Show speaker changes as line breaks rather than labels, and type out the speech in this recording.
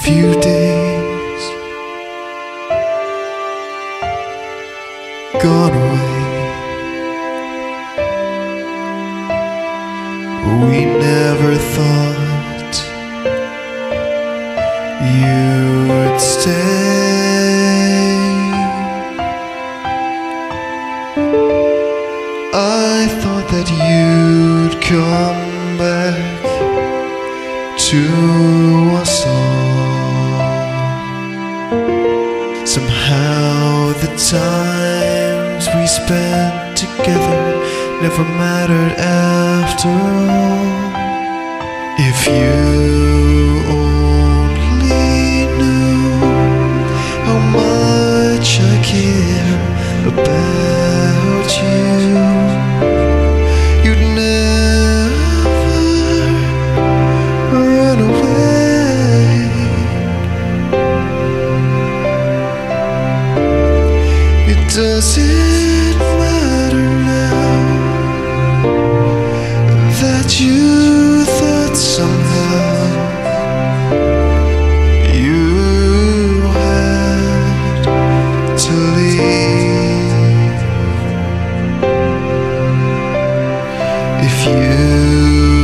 few days gone away. We never thought you'd stay. I thought that you'd come back to us all. Somehow the times we spent together never mattered after all. If you only knew how much I care about you, you'd never run away. It doesn't matter now that you thought somehow you had to leave. If you